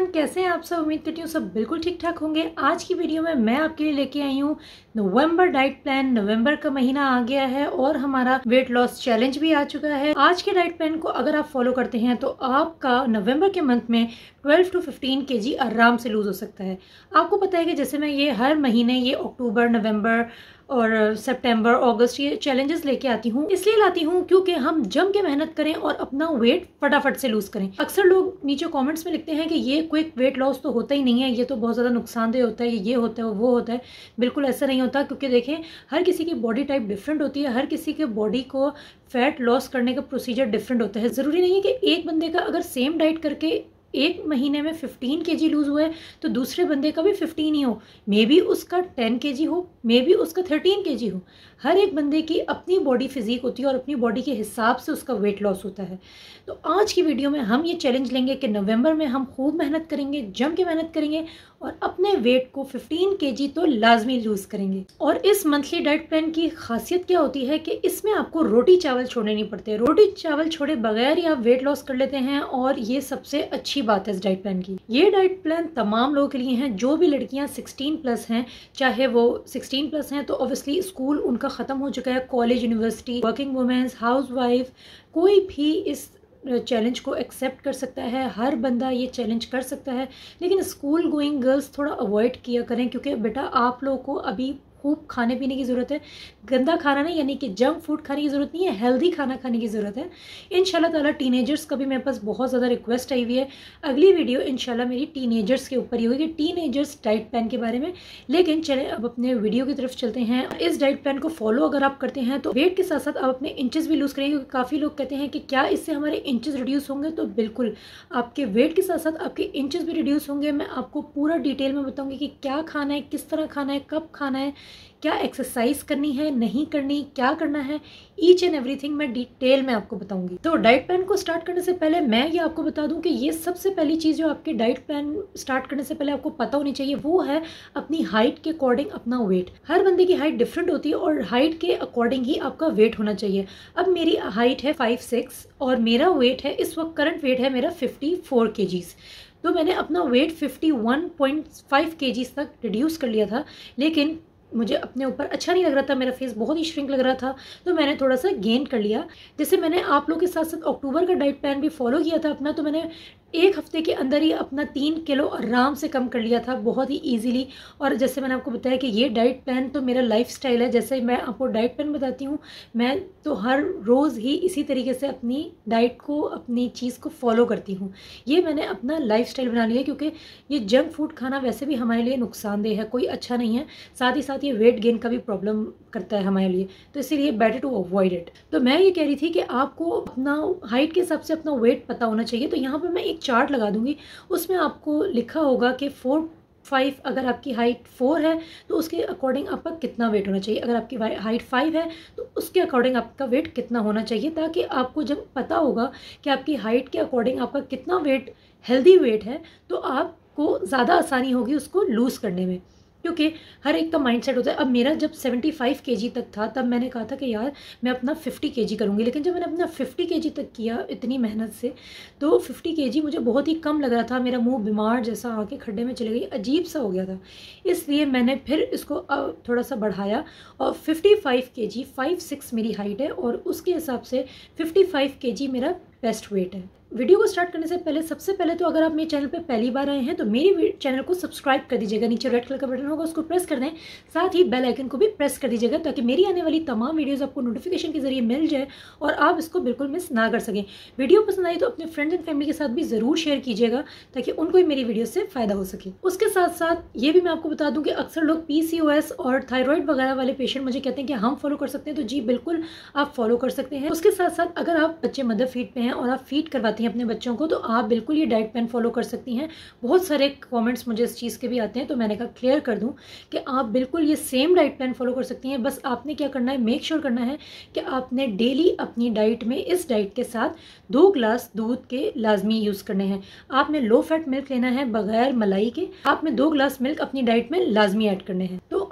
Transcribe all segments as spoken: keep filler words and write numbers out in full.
Everyone, कैसे हैं आप सब। उम्मीद करती हूँ सब बिल्कुल ठीक ठाक होंगे। आज की वीडियो में मैं आपके लिए लेके आई हूँ नवंबर डाइट प्लान। नवंबर का महीना आ गया है और हमारा वेट लॉस चैलेंज भी आ चुका है। आज के डाइट प्लान को अगर आप फॉलो करते हैं तो आपका नवंबर के मंथ में ट्वेल्व टू फिफ्टीन केजी आराम से लूज हो सकता है। आपको पता है कि जैसे मैं ये हर महीने ये अक्टूबर, नवंबर और सितंबर, अगस्त ये चैलेंजेस लेके आती हूँ। इसलिए लाती हूँ क्योंकि हम जम के मेहनत करें और अपना वेट फटाफट से लूज करें। अक्सर लोग नीचे कमेंट्स में लिखते हैं कि ये क्विक वेट लॉस तो होता ही नहीं है, ये तो बहुत ज़्यादा नुकसानदेह होता है, ये होता है वो होता है। बिल्कुल ऐसा नहीं होता, क्योंकि देखें हर किसी की बॉडी टाइप डिफरेंट होती है, हर किसी के बॉडी को फैट लॉस करने का प्रोसीजर डिफरेंट होता है। ज़रूरी नहीं है कि एक बंदे का अगर सेम डाइट करके एक महीने में फिफ्टीन केजी लूज हुआ है तो दूसरे बंदे का भी फिफ्टीन ही हो, मे बी उसका टेन केजी हो, मे बी उसका थर्टीन केजी हो। हर एक बंदे की अपनी बॉडी फिजिक होती है और अपनी बॉडी के हिसाब से उसका वेट लॉस होता है। तो आज की वीडियो में हम ये चैलेंज लेंगे कि नवंबर में हम खूब मेहनत करेंगे, जम के मेहनत करेंगे और अपने वेट को फिफ्टीन केजी तो लाजमी लूज करेंगे। और इस मंथली डाइट प्लान की खासियत क्या होती है कि इसमें आपको रोटी चावल छोड़ने नहीं पड़ते। रोटी चावल छोड़े बगैर ही आप वेट लॉस कर लेते हैं और ये सबसे अच्छी बात है इस डाइट प्लान की। ये डाइट प्लान तमाम लोगों के लिए हैं। जो भी लड़कियां सिक्सटीन प्लस हैं, चाहे वो सिक्सटीन प्लस हैं तो ऑब्वियसली स्कूल उनका ख़त्म हो चुका है, college, university, working women's, housewife, कोई भी इस चैलेंज को एक्सेप्ट कर सकता है। हर बंदा ये चैलेंज कर सकता है, लेकिन स्कूल गोइंग गर्ल्स थोड़ा अवॉइड किया करें, क्योंकि बेटा आप लोगों को अभी खूब खाने पीने की ज़रूरत है। गंदा खाना नहीं, यानी कि जंक फूड खाने की ज़रूरत नहीं है, हेल्दी खाना खाने की ज़रूरत है। इंशाल्लाह ताला टीनेजर्स का भी मेरे पास बहुत ज़्यादा रिक्वेस्ट आई हुई है। अगली वीडियो इंशाल्लाह मेरी टीनेजर्स के ऊपर ही होगी, टीनेजर्स डाइट प्लान के बारे में। लेकिन चलें अब अपने वीडियो की तरफ चलते हैं। इस डाइट प्लान को फॉलो अगर आप करते हैं तो वेट के साथ साथ आप अपने इंचेस भी लूज़ करेंगे, क्योंकि काफ़ी लोग कहते हैं कि क्या इससे हमारे इंचेस रिड्यूस होंगे। तो बिल्कुल आपके वेट के साथ साथ आपके इंचेस भी रिड्यूस होंगे। मैं आपको पूरा डिटेल में बताऊँगी कि क्या खाना है, किस तरह खाना है, कब खाना है, क्या एक्सरसाइज करनी है, नहीं करनी, क्या करना है, ईच एंड एवरीथिंग मैं डिटेल में आपको बताऊंगी। तो डाइट प्लान को स्टार्ट करने से पहले मैं ये आपको बता दूं कि ये सबसे पहली चीज़ जो आपके डाइट प्लान स्टार्ट करने से पहले आपको पता होनी चाहिए वो है अपनी हाइट के अकॉर्डिंग अपना वेट। हर बंदे की हाइट डिफरेंट होती है और हाइट के अकॉर्डिंग ही आपका वेट होना चाहिए। अब मेरी हाइट है फाइव सिक्स और मेरा वेट है, इस वक्त करंट वेट है मेरा फिफ्टी फोर केजीज़। तो मैंने अपना weight fifty one point five KGs तक रिड्यूस कर लिया था, लेकिन मुझे अपने ऊपर अच्छा नहीं लग रहा था, मेरा फेस बहुत ही श्रिंक लग रहा था, तो मैंने थोड़ा सा गेन कर लिया। जैसे मैंने आप लोगों के साथ साथ अक्टूबर का डाइट प्लान भी फॉलो किया था अपना, तो मैंने एक हफ्ते के अंदर ही अपना तीन किलो आराम से कम कर लिया था, बहुत ही इजीली। और जैसे मैंने आपको बताया कि ये डाइट प्लान तो मेरा लाइफस्टाइल है। जैसे मैं आपको डाइट प्लान बताती हूँ, मैं तो हर रोज़ ही इसी तरीके से अपनी डाइट को, अपनी चीज़ को फॉलो करती हूँ। ये मैंने अपना लाइफस्टाइल बना लिया, क्योंकि ये जंक फूड खाना वैसे भी हमारे लिए नुकसानदेह है, कोई अच्छा नहीं है। साथ ही साथ ये वेट गेन का भी प्रॉब्लम करता है हमारे लिए, तो इसीलिए बेटर टू अवॉइड इट। तो मैं ये कह रही थी कि आपको अपना हाइट के हिसाब से अपना वेट पता होना चाहिए। तो यहाँ पर मैं एक चार्ट लगा दूंगी, उसमें आपको लिखा होगा कि फोर फाइव अगर आपकी हाइट फोर है तो उसके अकॉर्डिंग आपका कितना वेट होना चाहिए, अगर आपकी हाइट फाइव है तो उसके अकॉर्डिंग आपका वेट कितना होना चाहिए, ताकि आपको जब पता होगा कि आपकी हाइट के अकॉर्डिंग आपका कितना वेट हेल्दी वेट है तो आपको ज़्यादा आसानी होगी उसको लूज़ करने में, क्योंकि हर एक का माइंडसेट होता है। अब मेरा जब सेवेंटी फाइव केजी तक था तब मैंने कहा था कि यार मैं अपना फिफ्टी केजी करूँगी, लेकिन जब मैंने अपना फिफ्टी केजी तक किया इतनी मेहनत से, तो फिफ्टी केजी मुझे बहुत ही कम लग रहा था। मेरा मुंह बीमार जैसा आके खड्डे में चले गई, अजीब सा हो गया था। इसलिए मैंने फिर इसको थोड़ा सा बढ़ाया और fifty five KG, five six मेरी हाइट है और उसके हिसाब से फिफ्टी फाइव केजी मेरा बेस्ट वेट है। वीडियो को स्टार्ट करने से पहले सबसे पहले तो अगर आप मेरे चैनल पे पहली बार आए हैं तो मेरे चैनल को सब्सक्राइब कर दीजिएगा। नीचे रेड कलर का बटन होगा, उसको प्रेस कर दें, साथ ही बेल आइकन को भी प्रेस कर दीजिएगा, ताकि मेरी आने वाली तमाम वीडियोस आपको नोटिफिकेशन के जरिए मिल जाए और आप इसको बिल्कुल मिस ना कर सकें। वीडियो पसंद आई तो अपने फ्रेंड्स एंड फैमिली के साथ भी ज़रूर शेयर कीजिएगा, ताकि उनको भी मेरी वीडियो से फ़ायदा हो सके। उसके साथ साथ ये भी मैं आपको बता दूँ कि अक्सर लोग पी सी ओ एस और थायराइड वगैरह वाले पेशेंट मुझे कहते हैं कि हम फॉलो कर सकते हैं, तो जी बिल्कुल आप फॉलो कर सकते हैं। उसके साथ साथ अगर आप बच्चे मदर फीड पे हैं और आप फीड करवाती हैं अपने बच्चों को, तो आप बिल्कुल ये डाइट प्लान फॉलो कर सकती हैं। बहुत सारे कमेंट्स मुझे इस चीज़ के भी आते हैं, तो मैंने कहा क्लियर कर दूं कि आप बिल्कुल ये सेम डाइट प्लान फॉलो कर सकती हैं। बस आपने क्या करना है, मेक श्योर करना है कि आपने डेली अपनी डाइट में इस डाइट के साथ दो ग्लास दूध के लाजमी यूज़ करने हैं। आपने लो फैट मिल्क लेना है बगैर मलाई के, आपने दो ग्लास मिल्क अपनी डाइट में लाजमी ऐड करने हैं। तो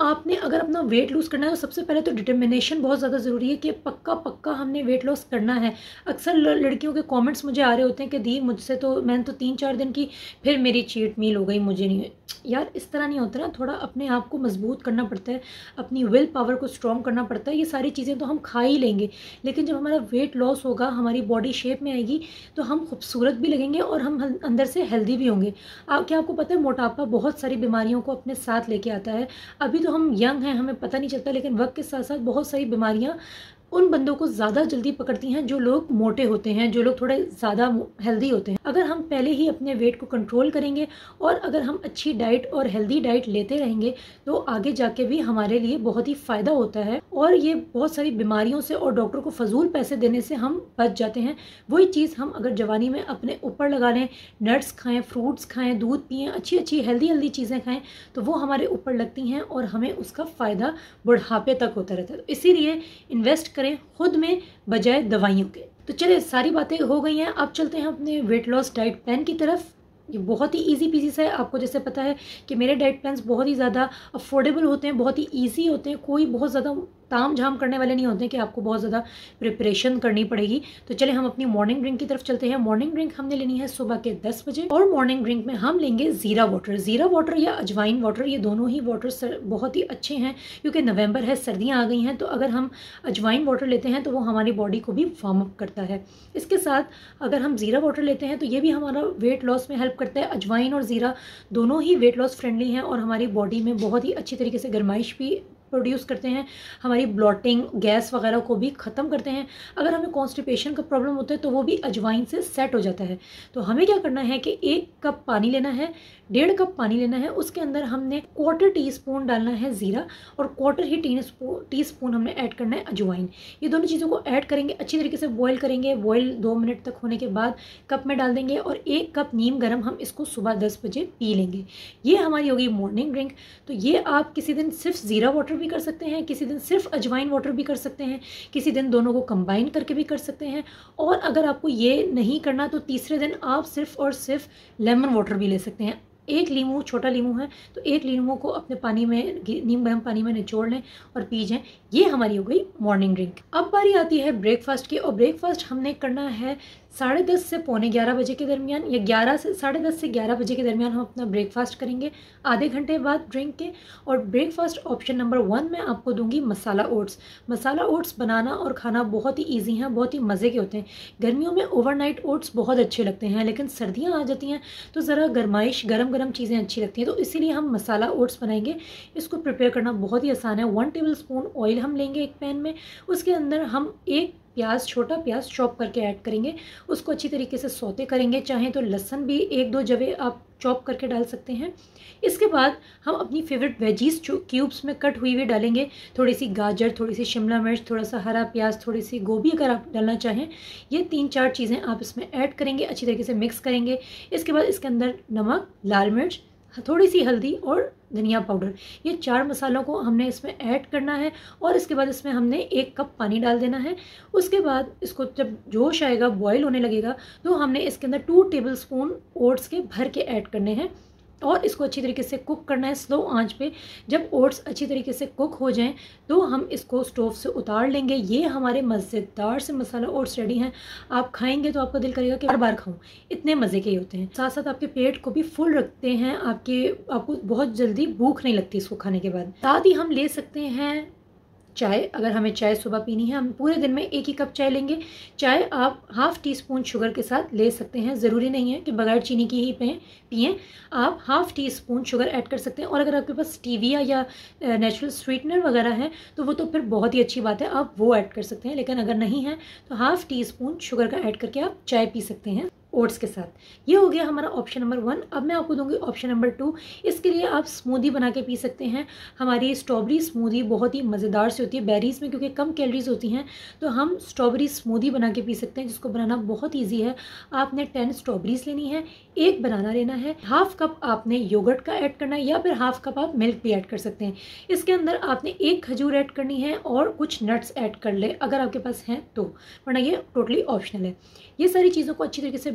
आपने अगर अपना वेट लूज़ करना है तो सबसे पहले तो डिटर्मिनेशन बहुत ज़्यादा ज़रूरी है कि पक्का पक्का हमने वेट लॉस करना है। अक्सर लड़कियों के कमेंट्स मुझे आ रहे होते हैं कि दी मुझसे तो मैंने तो तीन चार दिन की, फिर मेरी चीट मील हो गई, मुझे नहीं। यार इस तरह नहीं होता ना, थोड़ा अपने आप को मजबूत करना पड़ता है, अपनी विल पावर को स्ट्रॉन्ग करना पड़ता है। ये सारी चीज़ें तो हम खा ही लेंगे, लेकिन जब हमारा वेट लॉस होगा, हमारी बॉडी शेप में आएगी, तो हम खूबसूरत भी लगेंगे और हम अंदर से हेल्दी भी होंगे। आ, क्या आपको पता है मोटापा बहुत सारी बीमारियों को अपने साथ लेके आता है। अभी तो हम यंग हैं, हमें पता नहीं चलता, लेकिन वक्त के साथ साथ बहुत सारी बीमारियां उन बंदों को ज़्यादा जल्दी पकड़ती हैं जो लोग मोटे होते हैं, जो लोग थोड़े ज़्यादा हेल्दी होते हैं। अगर हम पहले ही अपने वेट को कंट्रोल करेंगे और अगर हम अच्छी डाइट और हेल्दी डाइट लेते रहेंगे तो आगे जाके भी हमारे लिए बहुत ही फ़ायदा होता है और ये बहुत सारी बीमारियों से और डॉक्टर को फजूल पैसे देने से हम बच जाते हैं। वही चीज़ हम अगर जवानी में अपने ऊपर लगा लें, नट्स खाएँ, फ्रूट्स खाएँ, दूध पिएँ, अच्छी अच्छी हेल्दी हेल्दी चीज़ें खाएँ, तो वो हमारे ऊपर लगती हैं और हमें उसका फ़ायदा बुढ़ापे तक होता रहता है। तो इसीलिए इन्वेस्ट करें खुद में बजाय दवाइयों के। तो चलिए सारी बातें हो गई हैं, अब चलते हैं अपने वेट लॉस डाइट प्लान की तरफ। ये बहुत ही इजी पीसी सा है। आपको जैसे पता है कि मेरे डाइट प्लान्स बहुत ही ज़्यादा अफोर्डेबल होते हैं, बहुत ही इजी होते हैं, कोई बहुत ज़्यादा ताम झाम करने वाले नहीं होते कि आपको बहुत ज़्यादा प्रिपरेशन करनी पड़ेगी। तो चले हम अपनी मॉर्निंग ड्रिंक की तरफ चलते हैं। मॉर्निंग ड्रिंक हमने लेनी है सुबह के दस बजे और मॉर्निंग ड्रिंक में हम लेंगे ज़ीरा वाटर। ज़ीरा वाटर या अजवाइन वाटर, ये दोनों ही वाटर बहुत ही अच्छे हैं क्योंकि नवंबर है, सर्दियाँ आ गई हैं, तो अगर हम अजवाइन वाटर लेते हैं तो वो हमारी बॉडी को भी वार्म अप करता है। इसके साथ अगर हम ज़ीरा वाटर लेते हैं तो ये भी हमारा वेट लॉस में हेल्प करता है। अजवाइन और ज़ीरा दोनों ही वेट लॉस फ्रेंडली हैं और हमारी बॉडी में बहुत ही अच्छी तरीके से गर्माइश भी प्रोड्यूस करते हैं, हमारी ब्लॉटिंग, गैस वगैरह को भी ख़त्म करते हैं। अगर हमें कॉन्स्टिपेशन का प्रॉब्लम होता है तो वो भी अजवाइन से सेट हो जाता है। तो हमें क्या करना है कि एक कप पानी लेना है, डेढ़ कप पानी लेना है, उसके अंदर हमने क्वार्टर टी स्पून डालना है ज़ीरा और क्वार्टर ही टी स्पून टी स्पून हमने ऐड करना है अजवाइन। ये दोनों चीज़ों को ऐड करेंगे, अच्छी तरीके से बॉईल करेंगे। बॉईल दो मिनट तक होने के बाद कप में डाल देंगे और एक कप नीम गर्म हम इसको सुबह दस बजे पी लेंगे। ये हमारी होगी मॉर्निंग ड्रिंक। तो ये आप किसी दिन सिर्फ ज़ीरा वाटर भी कर सकते हैं, किसी दिन सिर्फ अजवाइन वाटर भी कर सकते हैं, किसी दिन दोनों को कंबाइन करके भी कर सकते हैं। और अगर आपको ये नहीं करना तो तीसरे दिन आप सिर्फ और सिर्फ लेमन वाटर भी ले सकते हैं। एक लीमू, छोटा लीमू है तो एक लीमू को अपने पानी में, नीम गर्म पानी में निचोड़ लें और पी जाएं। ये हमारी हो गई मॉर्निंग ड्रिंक। अब बारी आती है ब्रेकफास्ट की और ब्रेकफास्ट हमने करना है साढ़े दस से पौने ग्यारह बजे के दरमियान, या ग्यारह से साढ़े दस से ग्यारह बजे के दरमियान हम अपना ब्रेकफास्ट करेंगे आधे घंटे बाद ड्रिंक के। और ब्रेकफास्ट ऑप्शन नंबर वन में आपको दूंगी मसाला ओट्स। मसाला ओट्स बनाना और खाना बहुत ही ईजी हैं, बहुत ही मज़े के होते हैं। गर्मियों में ओवरनाइट ओट्स बहुत अच्छे लगते हैं, लेकिन सर्दियाँ आ जाती हैं तो ज़रा गर्माइश, गर्म गर्म चीज़ें अच्छी लगती हैं, तो इसीलिए हम मसाला ओट्स बनाएंगे। इसको प्रिपेयर करना बहुत ही आसान है। वन टेबल स्पून ऑयल हम लेंगे एक पैन में, उसके अंदर हम एक प्याज, छोटा प्याज चॉप करके ऐड करेंगे, उसको अच्छी तरीके से सौते करेंगे। चाहें तो लहसुन भी एक दो जवे आप चॉप करके डाल सकते हैं। इसके बाद हम अपनी फेवरेट वेजीज क्यूब्स में कट हुई हुई डालेंगे, थोड़ी सी गाजर, थोड़ी सी शिमला मिर्च, थोड़ा सा हरा प्याज, थोड़ी सी गोभी अगर आप डालना चाहें। ये तीन चार चीज़ें आप इसमें ऐड करेंगे, अच्छी तरीके से मिक्स करेंगे। इसके बाद इसके अंदर नमक, लाल मिर्च, थोड़ी सी हल्दी और धनिया पाउडर, ये चार मसालों को हमने इसमें ऐड करना है और इसके बाद इसमें हमने एक कप पानी डाल देना है। उसके बाद इसको जब जोश आएगा, बॉयल होने लगेगा, तो हमने इसके अंदर टू टेबल स्पून ओट्स के भर के ऐड करने हैं और इसको अच्छी तरीके से कुक करना है स्लो आंच पे। जब ओट्स अच्छी तरीके से कुक हो जाएं तो हम इसको स्टोव से उतार लेंगे। ये हमारे मज़ेदार से मसाला ओट्स रेडी हैं। आप खाएंगे तो आपका दिल करेगा कि बार बार खाऊं, इतने मज़े के होते हैं। साथ साथ आपके पेट को भी फुल रखते हैं, आपके आपको बहुत जल्दी भूख नहीं लगती इसको खाने के बाद। साथ ही हम ले सकते हैं चाय, अगर हमें चाय सुबह पीनी है, हम पूरे दिन में एक ही कप चाय लेंगे। चाय आप हाफ़ टी स्पून शुगर के साथ ले सकते हैं, ज़रूरी नहीं है कि बगैर चीनी की ही पिएं पिएं आप half teaspoon sugar add कर सकते हैं। और अगर आपके पास स्टीविया या नेचुरल स्वीटनर वगैरह है तो वो तो फिर बहुत ही अच्छी बात है, आप वो ऐड कर सकते हैं। लेकिन अगर नहीं है तो हाफ़ टी स्पून शुगर का ऐड करके आप चाय पी सकते हैं ओट्स के साथ। ये हो गया हमारा ऑप्शन नंबर वन। अब मैं आपको दूंगी ऑप्शन नंबर टू। इसके लिए आप स्मूदी बना के पी सकते हैं। हमारी स्ट्रॉबेरी स्मूदी बहुत ही मज़ेदार से होती है, बेरीज़ में क्योंकि कम कैलोरीज होती हैं, तो हम स्ट्रॉबेरी स्मूदी बना के पी सकते हैं, जिसको बनाना बहुत ईजी है। आपने टेन स्ट्रॉबेरीज लेनी है, एक बनाना लेना है, हाफ कप आपने योगर्ट का ऐड करना है या फिर हाफ कप आप मिल्क भी ऐड कर सकते हैं। इसके अंदर आपने एक खजूर ऐड करनी है और कुछ नट्स ऐड कर ले अगर आपके पास हैं तो, वरना ये टोटली ऑप्शनल है। ये सारी चीज़ों को अच्छी तरीके से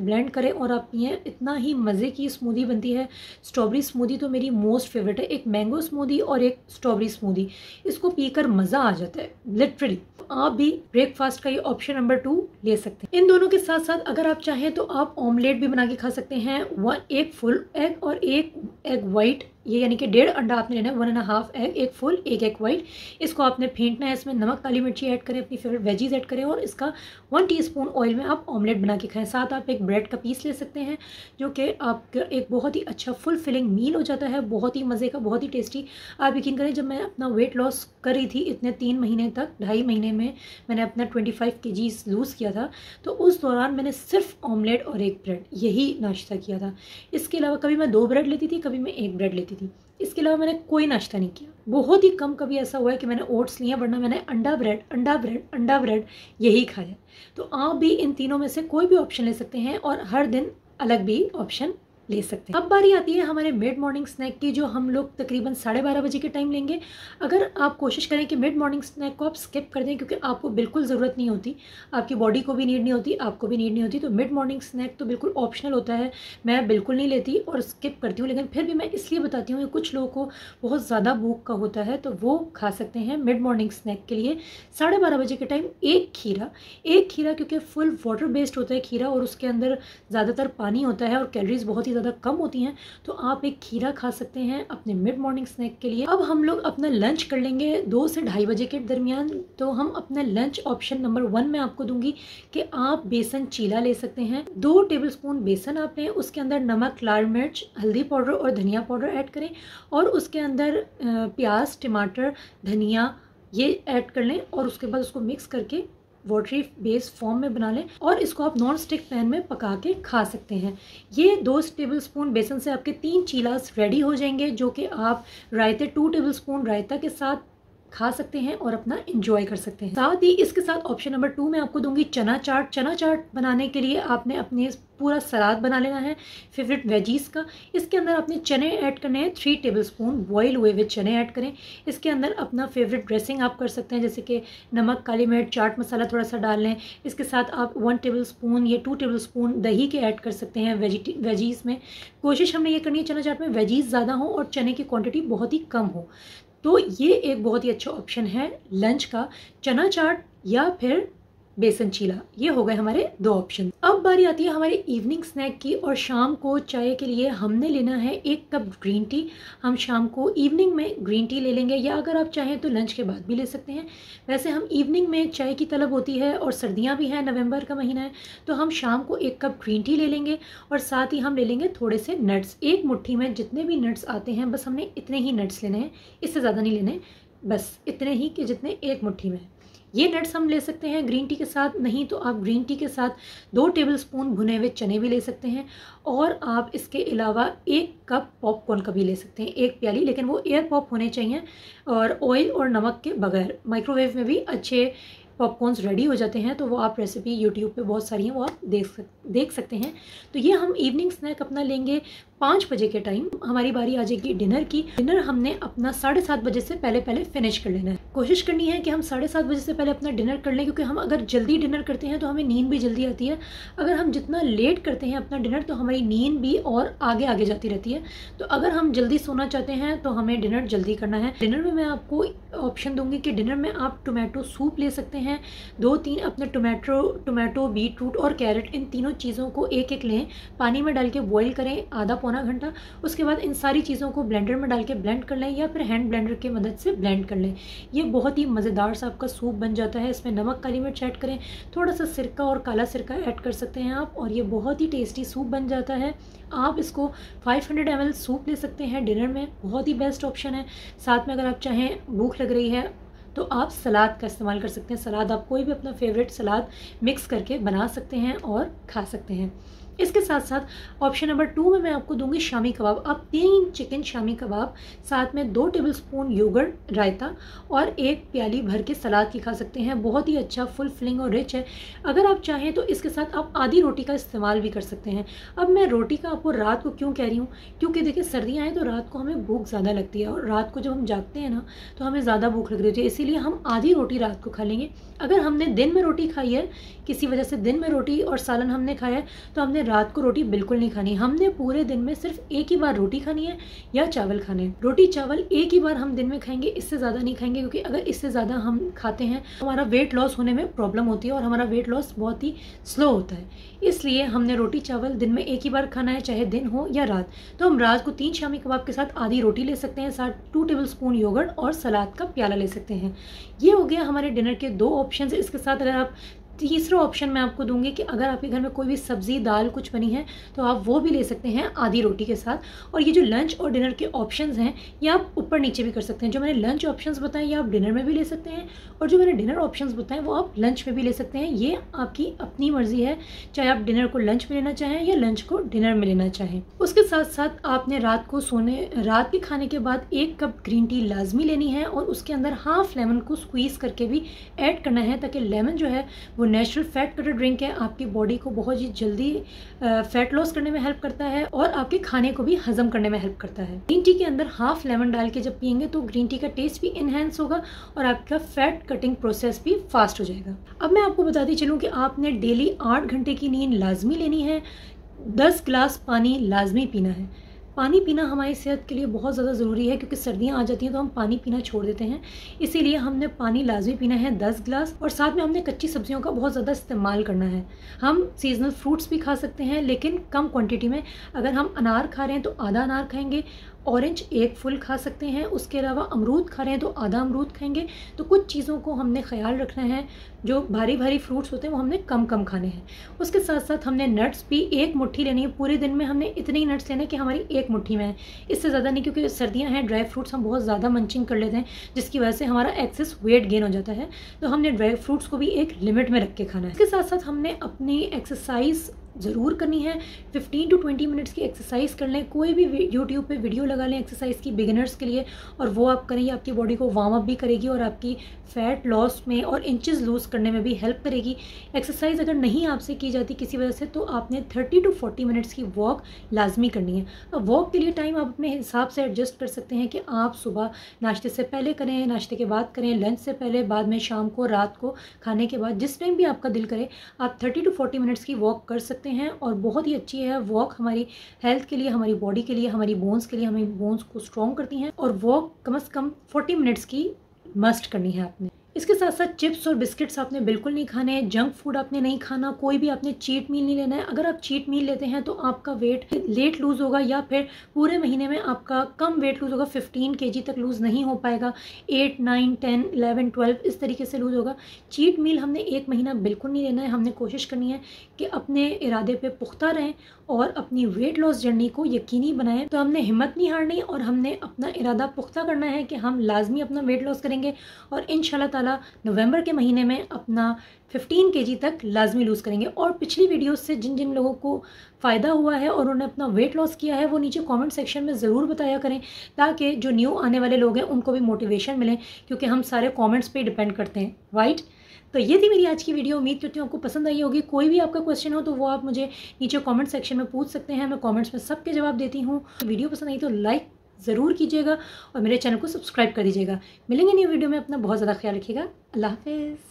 ब्लेंड करें और आप पिएं, इतना ही मज़े की स्मूदी बनती है। स्ट्रॉबेरी स्मूदी तो मेरी मोस्ट फेवरेट है, एक मैंगो स्मूदी और एक स्ट्रॉबेरी स्मूदी, इसको पीकर मज़ा आ जाता है लिटरली। आप भी ब्रेकफास्ट का ये ऑप्शन नंबर टू ले सकते हैं। इन दोनों के साथ साथ अगर आप चाहें तो आप ऑमलेट भी बना के खा सकते हैं। वन एक फुल एग और एक एग वाइट, ये यानी कि डेढ़ अंडा आपने लेना है, वन एंड हाफ एग, एक फुल एक एग वाइट। इसको आपने फेंटना है, इसमें नमक काली मिर्ची ऐड करें, अपनी फेवरेट वेजीज ऐड करें और इसका वन टीस्पून ऑयल में आप ऑमलेट बना के खाएं। साथ आप एक ब्रेड का पीस ले सकते हैं, जो कि आपका एक बहुत ही अच्छा फुल फिलिंग मील हो जाता है, बहुत ही मज़े का, बहुत ही टेस्टी। आप यकीन करें, जब मैं अपना वेट लॉस कर रही थी इतने तीन महीने तक, ढाई महीने में मैंने अपना ट्वेंटी फाइव के जीज लूज़ किया था, तो उस दौरान मैंने सिर्फ ऑमलेट और एक ब्रेड यही नाश्ता किया था। इसके अलावा कभी मैं दो ब्रेड लेती थी, कभी मैं एक ब्रेड लेती थी, इसके अलावा मैंने कोई नाश्ता नहीं किया। बहुत ही कम कभी ऐसा हुआ है कि मैंने ओट्स लिया, वरना मैंने अंडा ब्रेड अंडा ब्रेड अंडा ब्रेड यही खाया। तो आप भी इन तीनों में से कोई भी ऑप्शन ले सकते हैं और हर दिन अलग भी ऑप्शन ले सकते हैं। अब बारी आती है हमारे मिड मॉर्निंग स्नैक की, जो हम लोग तकरीबन साढ़े बारह बजे के टाइम लेंगे। अगर आप कोशिश करें कि मिड मॉर्निंग स्नैक को आप स्किप कर दें, क्योंकि आपको बिल्कुल ज़रूरत नहीं होती, आपकी बॉडी को भी नीड नहीं होती, आपको भी नीड नहीं होती, तो मिड मॉर्निंग स्नैक तो बिल्कुल ऑप्शनल होता है। मैं बिल्कुल नहीं लेती और स्किप करती हूँ, लेकिन फिर भी मैं इसलिए बताती हूँ कि कुछ लोगों को बहुत ज़्यादा भूख का होता है, तो वो खा सकते हैं मिड मॉर्निंग स्नैक के लिए साढ़े बारह बजे के टाइम एक खीरा। एक खीरा क्योंकि फुल वाटर बेस्ड होता है खीरा, और उसके अंदर ज़्यादातर पानी होता है और कैलोरीज बहुत ही ज़्यादा कम होती हैं, तो आप एक खीरा खा सकते हैं अपने मिड मॉर्निंग स्नैक के लिए। अब हम लोग अपना लंच कर लेंगे दो से ढाई बजे के दरमियान। तो हम अपना लंच ऑप्शन नंबर वन में आपको दूंगी कि आप बेसन चीला ले सकते हैं। दो टेबलस्पून बेसन आप लें, उसके अंदर नमक, लाल मिर्च, हल्दी पाउडर और धनिया पाउडर ऐड करें, और उसके अंदर प्याज, टमाटर, धनिया ये ऐड कर लें, और उसके बाद उसको मिक्स करके वाटरी बेस फॉर्म में बना लें, और इसको आप नॉन स्टिक पैन में पका के खा सकते हैं। ये दो टेबलस्पून बेसन से आपके तीन चीलास रेडी हो जाएंगे, जो कि आप रायते टू टेबलस्पून रायता के साथ खा सकते हैं और अपना एंजॉय कर सकते हैं। साथ ही इसके साथ ऑप्शन नंबर टू में आपको दूंगी चना चाट। चना चाट बनाने के लिए आपने अपने पूरा सलाद बना लेना है फेवरेट वेजीज का। इसके अंदर आपने चने ऐड करने हैं, थ्री टेबलस्पून बॉयल हुए हुए चने ऐड करें। इसके अंदर अपना फेवरेट ड्रेसिंग आप कर सकते हैं, जैसे कि नमक, काली मिर्च, चाट मसाला थोड़ा सा डाल लें। इसके साथ आप वन टेबलस्पून या टू टेबलस्पून दही के ऐड कर सकते हैं वेजी वेजीज में। कोशिश हमने ये करनी है चना चाट में वेजीज ज़्यादा हो और चने की क्वान्टिटी बहुत ही कम हो। तो ये एक बहुत ही अच्छा ऑप्शन है लंच का, चना चाट या फिर बेसन चीला। ये हो गए हमारे दो ऑप्शन। अब बारी आती है हमारे इवनिंग स्नैक की, और शाम को चाय के लिए हमने लेना है एक कप ग्रीन टी। हम शाम को इवनिंग में ग्रीन टी ले लेंगे, या अगर आप चाहें तो लंच के बाद भी ले सकते हैं। वैसे हम इवनिंग में चाय की तलब होती है और सर्दियाँ भी हैं, नवंबर का महीना है, तो हम शाम को एक कप ग्रीन टी ले लेंगे, और साथ ही हम ले लेंगे थोड़े से नट्स। एक मुट्ठी में जितने भी नट्स आते हैं बस हमने इतने ही नट्स लेने हैं, इससे ज़्यादा नहीं लेने, बस इतने ही कि जितने एक मुट्ठी में। ये नट्स हम ले सकते हैं ग्रीन टी के साथ, नहीं तो आप ग्रीन टी के साथ दो टेबलस्पून भुने हुए चने भी ले सकते हैं, और आप इसके अलावा एक कप पॉपकॉर्न का भी ले सकते हैं, एक प्याली, लेकिन वो एयर पॉप होने चाहिए और ऑयल और नमक के बगैर। माइक्रोवेव में भी अच्छे पॉपकॉर्न्स रेडी हो जाते हैं, तो वो आप रेसिपी यूट्यूब पे बहुत सारी हैं, वो आप देख सक देख सकते हैं। तो ये हम इवनिंग स्नैक अपना लेंगे पाँच बजे के टाइम। हमारी बारी आ जाएगी डिनर की। डिनर हमने अपना साढ़े सात बजे से पहले पहले फिनिश कर लेना है। कोशिश करनी है कि हम साढ़े सात बजे से पहले अपना डिनर कर लें, क्योंकि हम अगर जल्दी डिनर करते हैं तो हमें नींद भी जल्दी आती है। अगर हम जितना लेट करते हैं अपना डिनर, तो हमारी नींद भी और आगे आगे जाती रहती है। तो अगर हम जल्दी सोना चाहते हैं तो हमें डिनर जल्दी करना है। डिनर में मैं आपको ऑप्शन दूंगी कि डिनर में आप टोमेटो सूप ले सकते हैं। दो तीन अपने टोमेटो टोमेटो बीट रूट और कैरेट, इन तीनों चीज़ों को एक एक लें, पानी में डाल के बॉईल करें आधा पौना घंटा। उसके बाद इन सारी चीज़ों को ब्लेंडर में डाल के ब्लेंड कर लें, या फिर हैंड ब्लेंडर की मदद से ब्लेंड कर लें। ये बहुत ही मज़ेदार सा आपका सूप बन जाता है। इसमें नमक, काली मिर्च ऐड करें, थोड़ा सा सिरका और काला सिरका ऐड कर सकते हैं आप, और ये बहुत ही टेस्टी सूप बन जाता है। आप इसको पाँच सौ एम एल सूप ले सकते हैं डिनर में, बहुत ही बेस्ट ऑप्शन है। साथ में अगर आप चाहें, भूख लग रही है तो आप सलाद का इस्तेमाल कर सकते हैं। सलाद आप कोई भी अपना फेवरेट सलाद मिक्स करके बना सकते हैं और खा सकते हैं। इसके साथ साथ ऑप्शन नंबर टू में मैं आपको दूंगी शामी कबाब। आप तीन चिकन शामी कबाब, साथ में दो टेबलस्पून योगर्ट रायता और एक प्याली भर के सलाद की खा सकते हैं। बहुत ही अच्छा, फुल फिलिंग और रिच है। अगर आप चाहें तो इसके साथ आप आधी रोटी का इस्तेमाल भी कर सकते हैं। अब मैं रोटी का आपको रात को क्यों कह रही हूँ, क्योंकि देखिए सर्दियाँ हैं तो रात को हमें भूख ज़्यादा लगती है, और रात को जब हम जागते हैं ना तो हमें ज़्यादा भूख लग रही होती है, इसीलिए हम आधी रोटी रात को खा लेंगे। अगर हमने दिन में रोटी खाई है, किसी वजह से दिन में रोटी और सालन हमने खाया है, तो हमने रात को रोटी बिल्कुल नहीं खानी। हमने पूरे दिन में सिर्फ एक ही बार रोटी खानी है या चावल खाने हैं। रोटी चावल एक ही बार हम दिन में खाएंगे, इससे ज़्यादा नहीं खाएंगे, क्योंकि अगर इससे ज़्यादा हम खाते हैं हमारा वेट लॉस होने में प्रॉब्लम होती है और हमारा वेट लॉस बहुत ही स्लो होता है। इसलिए हमने रोटी चावल दिन में एक ही बार खाना है, चाहे दिन हो या रात। तो हम रात को तीन शामी कबाब के साथ आधी रोटी ले सकते हैं, साथ टू टेबल स्पून योगर्ट और सलाद का प्याला ले सकते हैं। ये हो गया हमारे डिनर के दो ऑप्शन। इसके साथ अगर आप तीसरा ऑप्शन मैं आपको दूंगी कि अगर आपके घर में कोई भी सब्जी दाल कुछ बनी है तो आप वो भी ले सकते हैं आधी रोटी के साथ। और ये जो लंच और डिनर के ऑप्शंस हैं ये आप ऊपर नीचे भी कर सकते हैं। जो मैंने लंच ऑप्शंस बताए ये आप डिनर में भी ले सकते हैं, और जो मैंने डिनर ऑप्शंस बताए वो आप लंच में भी ले सकते हैं। ये आपकी अपनी मर्जी है, चाहे आप डिनर को लंच में लेना चाहें या लंच को डिनर में लेना चाहें। उसके साथ साथ आपने रात को सोने रात के खाने के बाद एक कप ग्रीन टी लाजमी लेनी है, और उसके अंदर हाफ लेमन को स्क्वीज करके भी ऐड करना है, ताकि लेमन जो है वो नेचुरल फैट कटर ड्रिंक है, आपकी बॉडी को बहुत ही जल्दी फैट लॉस करने में हेल्प करता है और आपके खाने को भी हजम करने में हेल्प करता है। ग्रीन टी के अंदर हाफ लेमन डाल के जब पियेंगे तो ग्रीन टी का टेस्ट भी इनहेंस होगा और आपका फैट कटिंग प्रोसेस भी फास्ट हो जाएगा। अब मैं आपको बताती चलूँ कि आपने डेली आठ घंटे की नींद लाजमी लेनी है, दस गिलास पानी लाजमी पीना है। पानी पीना हमारी सेहत के लिए बहुत ज़्यादा ज़रूरी है, क्योंकि सर्दियाँ आ जाती हैं तो हम पानी पीना छोड़ देते हैं। इसीलिए हमने पानी लाजमी पीना है दस गिलास, और साथ में हमने कच्ची सब्जियों का बहुत ज़्यादा इस्तेमाल करना है। हम सीजनल फ्रूट्स भी खा सकते हैं, लेकिन कम क्वांटिटी में। अगर हम अनार खा रहे हैं तो आधा अनार खाएंगे, ऑरेंज एक फुल खा सकते हैं, उसके अलावा अमरूद खा रहे हैं तो आधा अमरूद खाएंगे। तो कुछ चीज़ों को हमने ख्याल रखना है, जो भारी भारी फ्रूट्स होते हैं वो हमने कम कम खाने हैं। उसके साथ साथ हमने नट्स भी एक मुट्ठी लेनी है। पूरे दिन में हमने इतने ही नट्स लेने कि हमारी एक मुट्ठी में है, इससे ज़्यादा नहीं, क्योंकि सर्दियां हैं, ड्राई फ्रूट्स हम बहुत ज़्यादा मंचिंग कर लेते हैं, जिसकी वजह से हमारा एक्सेस वेट गेन हो जाता है। तो हमने ड्राई फ्रूट्स को भी एक लिमिट में रख के खाना है। इसके साथ साथ हमने अपनी एक्सरसाइज ज़रूर करनी है। फिफ्टीन टू ट्वेंटी मिनट्स की एक्सरसाइज कर लें। कोई भी यूट्यूब पे वीडियो लगा लें एक्सरसाइज की बिगिनर्स के लिए, और वो आप करें। ये आपकी बॉडी को वार्म अप भी करेगी और आपकी फ़ैट लॉस में और इंचेस लूज़ करने में भी हेल्प करेगी। एक्सरसाइज अगर नहीं आपसे की जाती किसी वजह से, तो आपने थर्टी टू फोर्टी मिनट्स की वॉक लाजमी करनी है। अब वॉक के लिए टाइम आप अपने हिसाब से एडजस्ट कर सकते हैं कि आप सुबह नाश्ते से पहले करें, नाश्ते के बाद करें, लंच से पहले, बाद में शाम को, रात को खाने के बाद, जिस टाइम भी आपका दिल करे आप थर्टी टू फोर्टी मिनट्स की वॉक कर सकते हैं। और बहुत ही अच्छी है वॉक हमारी हेल्थ के लिए, हमारी बॉडी के लिए, हमारी बोन्स के लिए, हमारी बोन्स को स्ट्रॉन्ग करती हैं। और वॉक कम से कम फोर्टी मिनट्स की मस्ट करनी है आपने। इसके साथ साथ चिप्स और बिस्किट्स आपने बिल्कुल नहीं खाने हैं, जंक फूड आपने नहीं खाना, कोई भी आपने चीट मील नहीं लेना है। अगर आप चीट मील लेते हैं तो आपका वेट लेट लूज़ होगा, या फिर पूरे महीने में आपका कम वेट लूज़ होगा, फिफ्टीन केजी तक लूज़ नहीं हो पाएगा, eight nine ten eleven twelve इस तरीके से लूज़ होगा। चीट मील हमने एक महीना बिल्कुल नहीं लेना है। हमने कोशिश करनी है कि अपने इरादे पे पुख्ता रहें और अपनी वेट लॉस जर्नी को यकीनी बनाएं। तो हमने हिम्मत नहीं हारनी और हमने अपना इरादा पुख्ता करना है कि हम लाजमी अपना वेट लॉस करेंगे, और इंशाल्लाह ताला नवंबर के महीने में अपना फिफ्टीन केजी तक लाजमी लूज़ करेंगे। और पिछली वीडियोस से जिन जिन लोगों को फ़ायदा हुआ है और उन्होंने अपना वेट लॉस किया है, वो नीचे कमेंट सेक्शन में ज़रूर बताया करें, ताकि जो न्यू आने वाले लोग हैं उनको भी मोटिवेशन मिले, क्योंकि हम सारे कमेंट्स पे डिपेंड करते हैं, राइट। तो ये थी मेरी आज की वीडियो। उम्मीद करती हूँ आपको पसंद आई होगी। कोई भी आपका क्वेश्चन हो तो वो आप मुझे नीचे कमेंट सेक्शन में पूछ सकते हैं, मैं कमेंट्स में सबके जवाब देती हूँ। वीडियो पसंद आई तो लाइक ज़रूर कीजिएगा और मेरे चैनल को सब्सक्राइब कर दीजिएगा। मिलेंगे न्यू वीडियो में। अपना बहुत ज़्यादा ख्याल रखिएगा। अल्लाह हाफिज़।